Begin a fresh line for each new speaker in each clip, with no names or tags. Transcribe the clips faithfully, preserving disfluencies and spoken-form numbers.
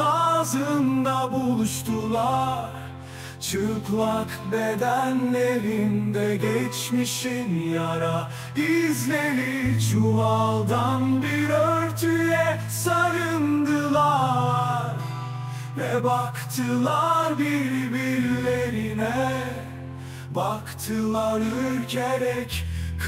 ağzında buluştular. Çıplak bedenlerinde geçmişin yara izleri, çuvaldan bir örtüye sarındılar ve baktılar birbirlerine. Baktılar ürkerek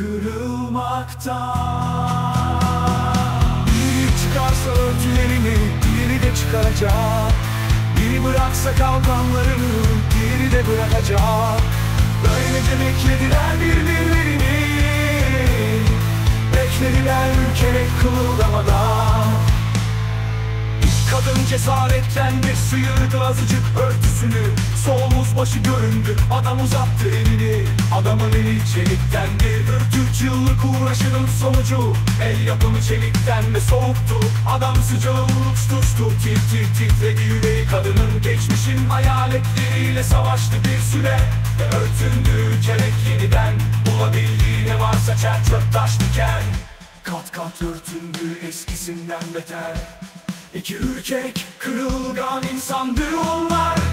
kırılmaktan. Biri çıkarsa örtülerini, biri de çıkaracak. Biri bıraksa kalkanlarını, biri de bırakacak. Böylece beklediler birbirlerini, beklediler ürkerek kımıldamadan. Kadın cesaretlendi, sıyırdı azıcık örtüsünü. Sol omuz başı göründü, adam uzattı elini. Adamın eli çeliktendi, dört yıllık uğraşının sonucu. El yapımı çelikten ve soğuktu, adam sıcağı uçtuştu. Tir tir titredi yüreği kadının, geçmişin hayaletleriyle savaştı bir süre. Ve örtündü ürkerek yeniden, bulabildiği ne varsa çer çöp taş diken. Kat kat örtündü eskisinden beter. İki ürkek, kırılgan insandı onlar.